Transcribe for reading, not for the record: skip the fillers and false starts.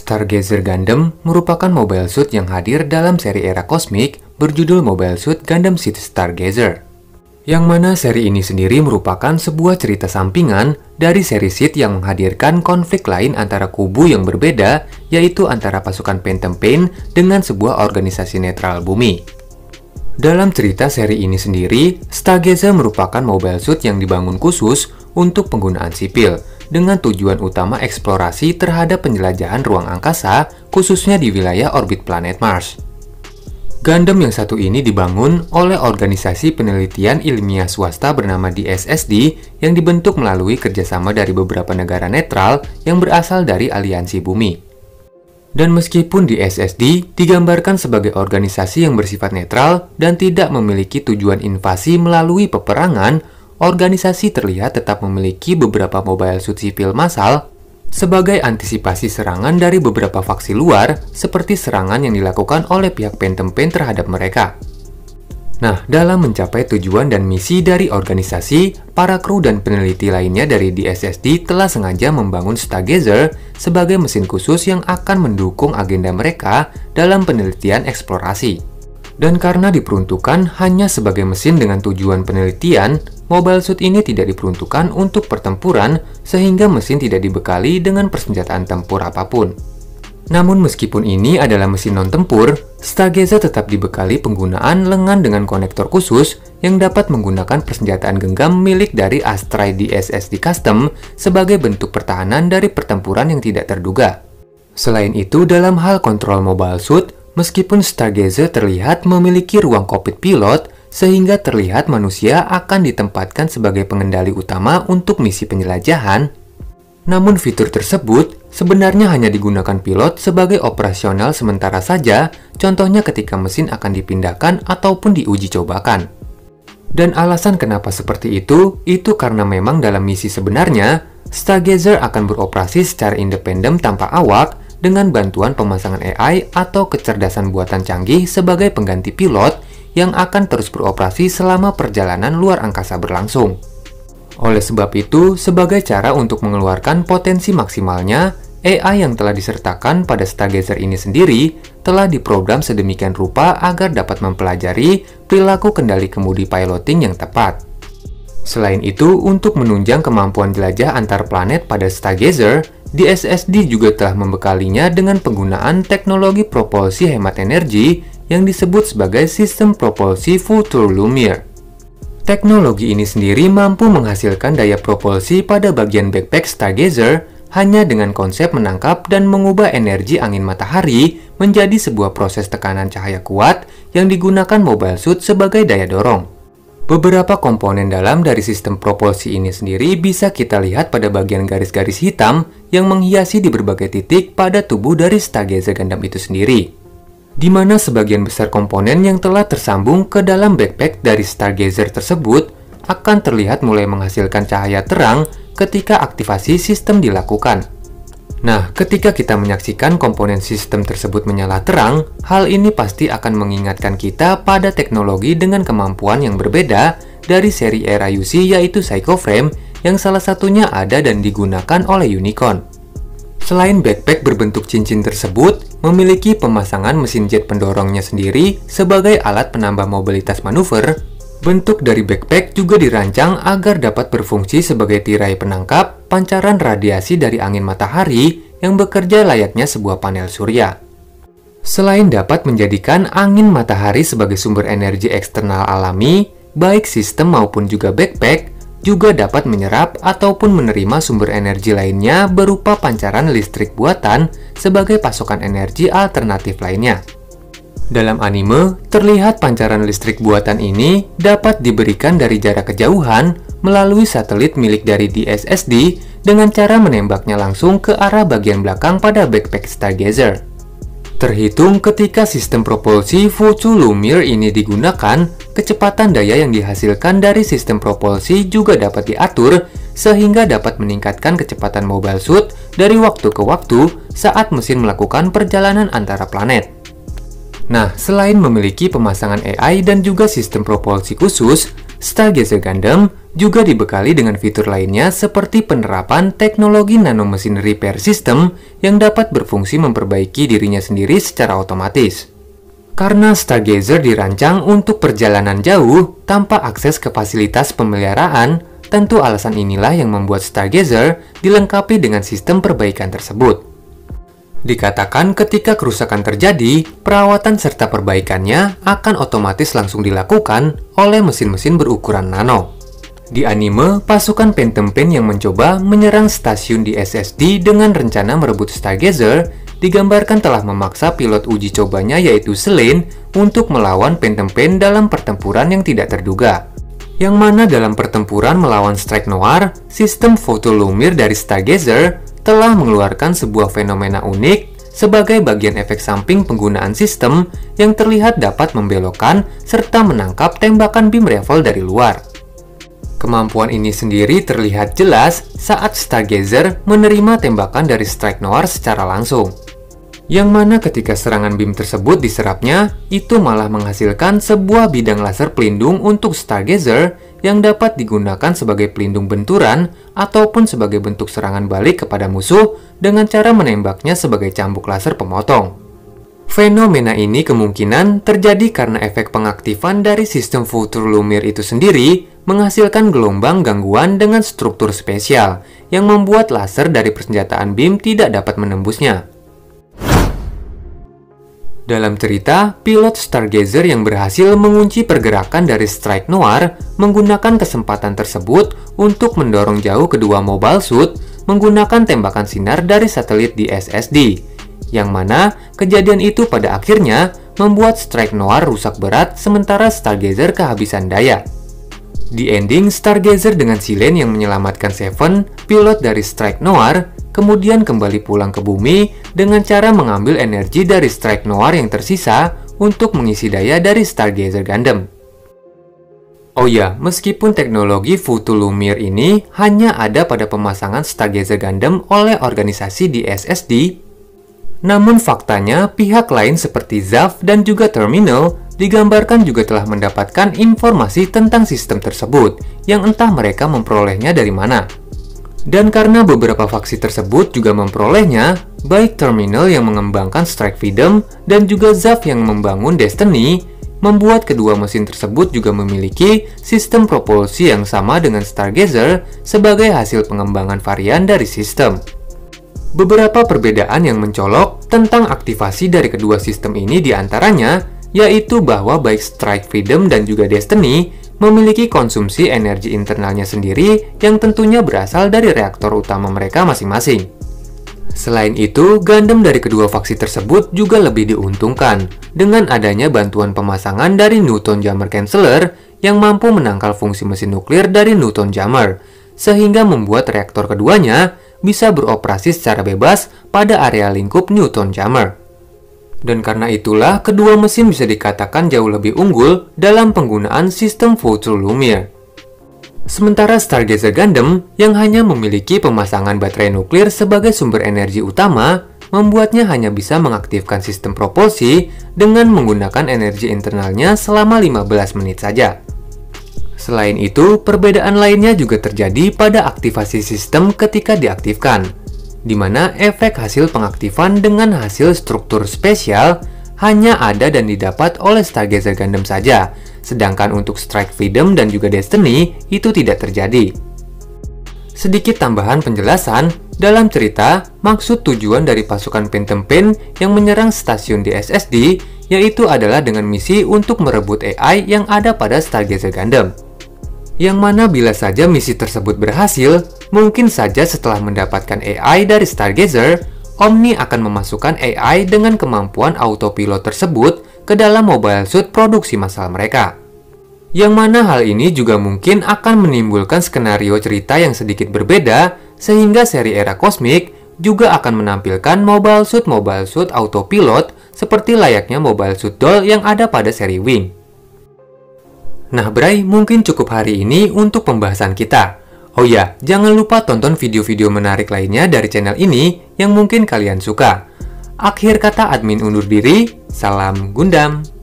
Stargazer Gundam merupakan mobile suit yang hadir dalam seri era kosmik berjudul Mobile Suit Gundam Seed Stargazer. Yang mana seri ini sendiri merupakan sebuah cerita sampingan dari seri Seed yang menghadirkan konflik lain antara kubu yang berbeda, yaitu antara pasukan Phantom Pain dengan sebuah organisasi netral bumi. Dalam cerita seri ini sendiri, Stargazer merupakan mobile suit yang dibangun khusus untuk penggunaan sipil, dengan tujuan utama eksplorasi terhadap penjelajahan ruang angkasa, khususnya di wilayah orbit planet Mars. Gundam yang satu ini dibangun oleh organisasi penelitian ilmiah swasta bernama DSSD yang dibentuk melalui kerjasama dari beberapa negara netral yang berasal dari aliansi bumi. Dan meskipun DSSD digambarkan sebagai organisasi yang bersifat netral dan tidak memiliki tujuan invasi melalui peperangan, organisasi terlihat tetap memiliki beberapa mobile suit sipil massal sebagai antisipasi serangan dari beberapa faksi luar, seperti serangan yang dilakukan oleh pihak Phantom Pain terhadap mereka. Nah, dalam mencapai tujuan dan misi dari organisasi, para kru dan peneliti lainnya dari DSSD telah sengaja membangun Stargazer sebagai mesin khusus yang akan mendukung agenda mereka dalam penelitian eksplorasi. Dan karena diperuntukkan hanya sebagai mesin dengan tujuan penelitian, mobile suit ini tidak diperuntukkan untuk pertempuran sehingga mesin tidak dibekali dengan persenjataan tempur apapun. Namun meskipun ini adalah mesin non-tempur, Stargazer tetap dibekali penggunaan lengan dengan konektor khusus yang dapat menggunakan persenjataan genggam milik dari Astray DSSD Custom sebagai bentuk pertahanan dari pertempuran yang tidak terduga. Selain itu, dalam hal kontrol mobile suit, meskipun Stargazer terlihat memiliki ruang kokpit pilot, sehingga terlihat manusia akan ditempatkan sebagai pengendali utama untuk misi penjelajahan, namun fitur tersebut sebenarnya hanya digunakan pilot sebagai operasional sementara saja, contohnya ketika mesin akan dipindahkan ataupun diuji cobakan. Dan alasan kenapa seperti itu karena memang dalam misi sebenarnya, Stargazer akan beroperasi secara independen tanpa awak, dengan bantuan pemasangan AI atau kecerdasan buatan canggih sebagai pengganti pilot yang akan terus beroperasi selama perjalanan luar angkasa berlangsung. Oleh sebab itu, sebagai cara untuk mengeluarkan potensi maksimalnya, AI yang telah disertakan pada Stargazer ini sendiri telah diprogram sedemikian rupa agar dapat mempelajari perilaku kendali kemudi piloting yang tepat. Selain itu, untuk menunjang kemampuan jelajah antar planet pada Stargazer, DSSD juga telah membekalinya dengan penggunaan teknologi propulsi hemat energi yang disebut sebagai sistem propulsi Future Lumiere. Teknologi ini sendiri mampu menghasilkan daya propulsi pada bagian backpack Stargazer hanya dengan konsep menangkap dan mengubah energi angin matahari menjadi sebuah proses tekanan cahaya kuat yang digunakan mobile suit sebagai daya dorong. Beberapa komponen dalam dari sistem propulsi ini sendiri bisa kita lihat pada bagian garis-garis hitam yang menghiasi di berbagai titik pada tubuh dari Stargazer Gundam itu sendiri, di mana sebagian besar komponen yang telah tersambung ke dalam backpack dari Stargazer tersebut akan terlihat mulai menghasilkan cahaya terang ketika aktivasi sistem dilakukan. Nah, ketika kita menyaksikan komponen sistem tersebut menyala terang, hal ini pasti akan mengingatkan kita pada teknologi dengan kemampuan yang berbeda dari seri era UC, yaitu Psycho Frame, yang salah satunya ada dan digunakan oleh Unicorn. Selain backpack berbentuk cincin tersebut, memiliki pemasangan mesin jet pendorongnya sendiri sebagai alat penambah mobilitas manuver, bentuk dari backpack juga dirancang agar dapat berfungsi sebagai tirai penangkap pancaran radiasi dari angin matahari yang bekerja layaknya sebuah panel surya. Selain dapat menjadikan angin matahari sebagai sumber energi eksternal alami, baik sistem maupun juga backpack juga dapat menyerap ataupun menerima sumber energi lainnya berupa pancaran listrik buatan sebagai pasokan energi alternatif lainnya. Dalam anime, terlihat pancaran listrik buatan ini dapat diberikan dari jarak kejauhan melalui satelit milik dari DSSD dengan cara menembaknya langsung ke arah bagian belakang pada backpack Stargazer. Terhitung ketika sistem propulsi Future Lumiere ini digunakan, kecepatan daya yang dihasilkan dari sistem propulsi juga dapat diatur sehingga dapat meningkatkan kecepatan mobile suit dari waktu ke waktu saat mesin melakukan perjalanan antara planet. Nah, selain memiliki pemasangan AI dan juga sistem propulsi khusus, Stargazer Gundam juga dibekali dengan fitur lainnya seperti penerapan teknologi nanomesin repair system yang dapat berfungsi memperbaiki dirinya sendiri secara otomatis. Karena Stargazer dirancang untuk perjalanan jauh tanpa akses ke fasilitas pemeliharaan, tentu alasan inilah yang membuat Stargazer dilengkapi dengan sistem perbaikan tersebut. Dikatakan ketika kerusakan terjadi, perawatan serta perbaikannya akan otomatis langsung dilakukan oleh mesin-mesin berukuran nano. Di anime, pasukan Phantom Pain yang mencoba menyerang stasiun di SSD dengan rencana merebut Stargazer, digambarkan telah memaksa pilot uji cobanya yaitu Selene untuk melawan Phantom Pain dalam pertempuran yang tidak terduga. Yang mana dalam pertempuran melawan Strike Noir, sistem fotolumir dari Stargazer telah mengeluarkan sebuah fenomena unik sebagai bagian efek samping penggunaan sistem yang terlihat dapat membelokkan serta menangkap tembakan beam rifle dari luar. Kemampuan ini sendiri terlihat jelas saat Stargazer menerima tembakan dari Strike Noir secara langsung. Yang mana ketika serangan beam tersebut diserapnya, itu malah menghasilkan sebuah bidang laser pelindung untuk Stargazer yang dapat digunakan sebagai pelindung benturan ataupun sebagai bentuk serangan balik kepada musuh dengan cara menembaknya sebagai cambuk laser pemotong. Fenomena ini kemungkinan terjadi karena efek pengaktifan dari sistem fotolumir itu sendiri menghasilkan gelombang gangguan dengan struktur spesial yang membuat laser dari persenjataan beam tidak dapat menembusnya. Dalam cerita, pilot Stargazer yang berhasil mengunci pergerakan dari Strike Noir menggunakan kesempatan tersebut untuk mendorong jauh kedua mobile suit menggunakan tembakan sinar dari satelit di SSD. Yang mana kejadian itu pada akhirnya membuat Strike Noir rusak berat sementara Stargazer kehabisan daya. Di ending, Stargazer dengan Selene yang menyelamatkan Seven, pilot dari Strike Noir, kemudian kembali pulang ke bumi dengan cara mengambil energi dari Strike Noir yang tersisa untuk mengisi daya dari Stargazer Gundam. Oh ya, meskipun teknologi fotolumir ini hanya ada pada pemasangan Stargazer Gundam oleh organisasi di SSD, namun faktanya pihak lain seperti ZAF dan juga Terminal digambarkan juga telah mendapatkan informasi tentang sistem tersebut yang entah mereka memperolehnya dari mana. Dan karena beberapa faksi tersebut juga memperolehnya, baik Terminal yang mengembangkan Strike Freedom dan juga ZAF yang membangun Destiny, membuat kedua mesin tersebut juga memiliki sistem propulsi yang sama dengan Stargazer sebagai hasil pengembangan varian dari sistem. Beberapa perbedaan yang mencolok tentang aktivasi dari kedua sistem ini diantaranya, yaitu bahwa baik Strike Freedom dan juga Destiny memiliki konsumsi energi internalnya sendiri yang tentunya berasal dari reaktor utama mereka masing-masing. Selain itu, Gundam dari kedua faksi tersebut juga lebih diuntungkan dengan adanya bantuan pemasangan dari Newton Jammer Canceller yang mampu menangkal fungsi mesin nuklir dari Newton Jammer, sehingga membuat reaktor keduanya bisa beroperasi secara bebas pada area lingkup Newton Jammer. Dan karena itulah, kedua mesin bisa dikatakan jauh lebih unggul dalam penggunaan sistem fotolumir. Sementara Stargazer Gundam yang hanya memiliki pemasangan baterai nuklir sebagai sumber energi utama, membuatnya hanya bisa mengaktifkan sistem propulsi dengan menggunakan energi internalnya selama 15 menit saja. Selain itu, perbedaan lainnya juga terjadi pada aktivasi sistem ketika diaktifkan, di mana efek hasil pengaktifan dengan hasil struktur spesial hanya ada dan didapat oleh Stargazer Gundam saja, sedangkan untuk Strike Freedom dan juga Destiny itu tidak terjadi. Sedikit tambahan penjelasan, dalam cerita, maksud tujuan dari pasukan Phantom Pain yang menyerang stasiun di SSD yaitu adalah dengan misi untuk merebut AI yang ada pada Stargazer Gundam. Yang mana bila saja misi tersebut berhasil, mungkin saja setelah mendapatkan AI dari Stargazer, Omni akan memasukkan AI dengan kemampuan autopilot tersebut ke dalam mobile suit produksi massal mereka. Yang mana hal ini juga mungkin akan menimbulkan skenario cerita yang sedikit berbeda, sehingga seri era kosmik juga akan menampilkan mobile suit autopilot seperti layaknya mobile suit doll yang ada pada seri Wing. Nah Bray, mungkin cukup hari ini untuk pembahasan kita. Oh ya, jangan lupa tonton video-video menarik lainnya dari channel ini yang mungkin kalian suka. Akhir kata admin undur diri, salam Gundam.